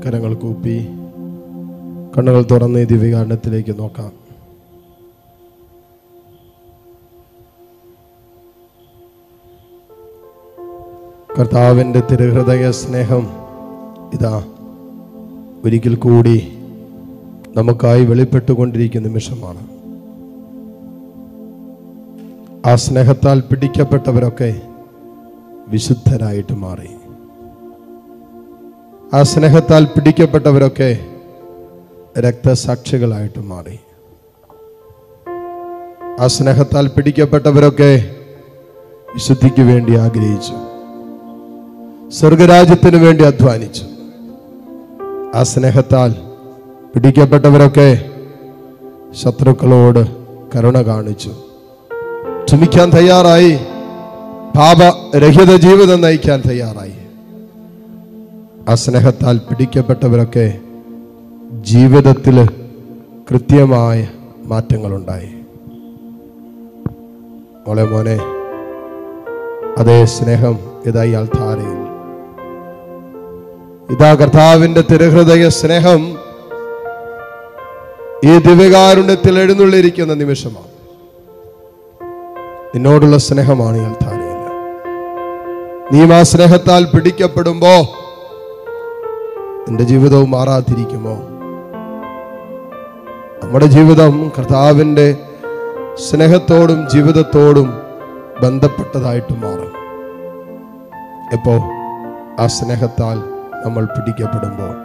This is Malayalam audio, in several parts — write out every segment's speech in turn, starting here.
കരങ്ങൾ കൂപ്പി കണ്ണുകൾ തുറന്ന് ദിവ്യകാരണത്തിലേക്ക് നോക്കാം. കർത്താവിൻ്റെ തിരുഹൃദയ സ്നേഹം ഇതാ ഒരിക്കൽ കൂടി നമുക്കായി വെളിപ്പെട്ടുകൊണ്ടിരിക്കുന്ന നിമിഷമാണ്. ആ സ്നേഹത്താൽ പിടിക്കപ്പെട്ടവരൊക്കെ വിശുദ്ധരായിട്ട് മാറി. ആ സ്നേഹത്താൽ പിടിക്കപ്പെട്ടവരൊക്കെ രക്തസാക്ഷികളായിട്ട് മാറി. ആ സ്നേഹത്താൽ പിടിക്കപ്പെട്ടവരൊക്കെ വിശുദ്ധിക്ക് വേണ്ടി ആഗ്രഹിച്ചു, സ്വർഗരാജ്യത്തിന് വേണ്ടി അധ്വാനിച്ചു. ആ സ്നേഹത്താൽ പിടിക്കപ്പെട്ടവരൊക്കെ ശത്രുക്കളോട് കരുണ കാണിച്ചു, ക്ഷമിക്കാൻ തയ്യാറായി, പാപരഹിത ജീവിതം നയിക്കാൻ തയ്യാറായി. ആ സ്നേഹത്താൽ പിടിക്കപ്പെട്ടവരൊക്കെ ജീവിതത്തിൽ കൃത്യമായ മാറ്റങ്ങളുണ്ടായി. മോളെ മോനെ, അതേ സ്നേഹം ഇതാ ഈ അൾത്താരയിൽ, ഇതാ കർത്താവിൻ്റെ തിരുഹൃദയ സ്നേഹം ഈ ദിവ്യകാരുണ്യത്തിൽ എഴുന്നള്ളിയിരിക്കുന്ന നിമിഷമാണ്. നിന്നോടുള്ള സ്നേഹമാണ് ഈ അൾത്താരയിൽ. നീ ആ സ്നേഹത്താൽ പിടിക്കപ്പെടുമ്പോ നിന്റെ ജീവിതവും മാറാതിരിക്കുമോ? നമ്മുടെ ജീവിതം കർത്താവിൻ്റെ സ്നേഹത്തോടും ജീവിതത്തോടും ബന്ധപ്പെട്ടതായിട്ട് മാറും. എപ്പോ? ആ സ്നേഹത്താൽ നമ്മൾ പിടിക്കപ്പെടുമ്പോൾ,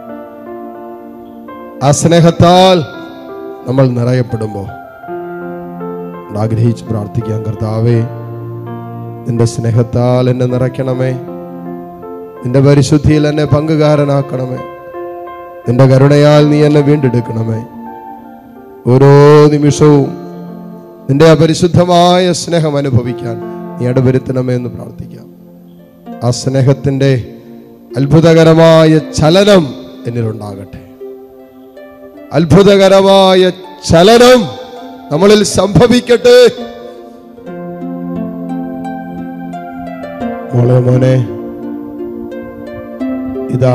ആ സ്നേഹത്താൽ നമ്മൾ നിറയപ്പെടുമ്പോൾ. ആഗ്രഹിച്ച് പ്രാർത്ഥിക്കാം, കർത്താവേ, നിന്റെ സ്നേഹത്താൽ എന്നെ നിറയ്ക്കണമേ, നിന്റെ പരിശുദ്ധിയിൽ എന്നെ പങ്കുകാരനാക്കണമേ, നിന്റെ കരുണയാൽ നീ എന്നെ വീണ്ടെടുക്കണമേ. ഓരോ നിമിഷവും നിന്റെ അപരിശുദ്ധമായ സ്നേഹം അനുഭവിക്കാൻ നീ ഇടവരുത്തണമേ എന്ന് പ്രാർത്ഥിക്കാം. ആ സ്നേഹത്തിൻ്റെ അത്ഭുതകരമായ ചലനം എന്നിലുണ്ടാകട്ടെ. അത്ഭുതകരമായ ചലനം നമ്മളിൽ സംഭവിക്കട്ടെ. മോളെ മോനെ, ഇതാ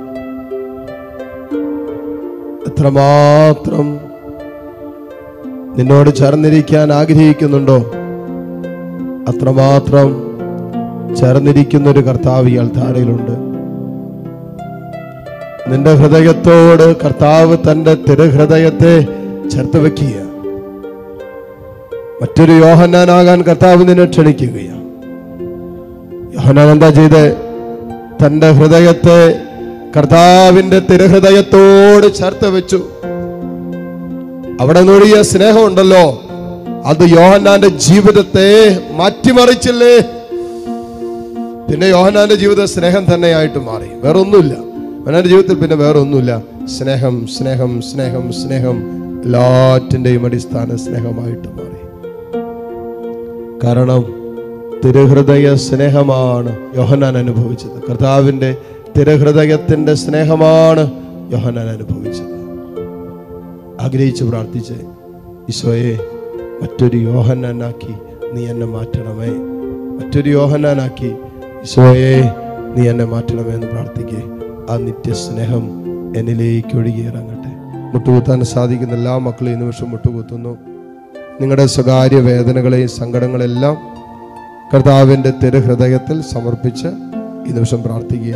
എത്രമാത്രം നിന്നോട് ചേർന്നിരിക്കാൻ ആഗ്രഹിക്കുന്നുണ്ടോ അത്രമാത്രം ചേർന്നിരിക്കുന്നൊരു കർത്താവ് ഈ അൾത്താരയിലുണ്ട്. നിന്റെ ഹൃദയത്തോട് കർത്താവ് തന്റെ തിരുഹൃദയത്തെ ചേർത്ത് വെക്കുക. മറ്റൊരു യോഹന്നാനാകാൻ കർത്താവ് നിന്നെ ക്ഷണിക്കുകയാണ്. യോഹന്നാൻ എന്താ ചെയ്ത്? തന്റെ ഹൃദയത്തെ കർത്താവിന്റെ തിരുഹൃദയത്തോട് ചേർത്ത് വെച്ചു. അവിടെ നൊഴിയ സ്നേഹമുണ്ടല്ലോ, അത് യോഹന്നാന്റെ ജീവിതത്തെ മാറ്റിമറിച്ചില്ലേ? പിന്നെ യോഹന്നാന്റെ ജീവിതം സ്നേഹം തന്നെയായിട്ട് മാറി, വേറൊന്നുമില്ല. യോഹന്നാന്റെ ജീവിതത്തിൽ പിന്നെ വേറൊന്നുമില്ല. സ്നേഹം, സ്നേഹം, സ്നേഹം, സ്നേഹം, എല്ലാറ്റിൻ്റെയും അടിസ്ഥാന സ്നേഹമായിട്ട് മാറി. കാരണം തിരുഹൃദയ സ്നേഹമാണ് യോഹന്നാൻ അനുഭവിച്ചത്. കർത്താവിൻ്റെ തിരുഹൃദയത്തിൻ്റെ സ്നേഹമാണ് യോഹന്നാൻ അനുഭവിച്ചത്. ആഗ്രഹിച്ച് പ്രാർത്ഥിച്ച്, ഈശോയെ, മറ്റൊരു യോഹന്നാനാക്കി നീ എന്നെ മാറ്റണമേ, മറ്റൊരു യോഹന്നാനാക്കി ഈശോയെ നീ എന്നെ മാറ്റണമേ എന്ന് പ്രാർത്ഥിക്കേ. ആ നിത്യസ്നേഹം എന്നിലേക്ക് ഒഴുകിയിറങ്ങട്ടെ. മുട്ടുകുത്താൻ സാധിക്കുന്ന എല്ലാ മക്കളും ഈ നിമിഷം മുട്ടുകുത്തുന്നു. നിങ്ങളുടെ സ്വകാര്യ വേദനകളെയും സങ്കടങ്ങളെല്ലാം കർത്താവിൻ്റെ തിരുഹൃദയത്തിൽ സമർപ്പിച്ച് ഈ നിമിഷം പ്രാർത്ഥിക്കുക.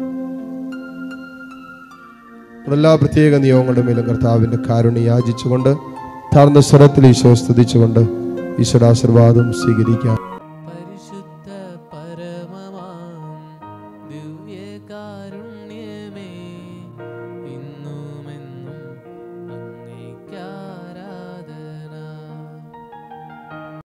എല്ലാ പ്രത്യേക നിയോഗങ്ങളുടെ മേലും കർത്താവിൻ്റെ കാരുണ്യം യാചിച്ചുകൊണ്ട് താഴ്ന്ന സ്വരത്തിൽ ഈശോയെ സ്തുതിച്ചുകൊണ്ട് ഈശോയുടെ ആശീർവാദം സ്വീകരിക്കാം. പരിശുദ്ധ പരമമാം ദിവ്യകാരുണ്യമേ,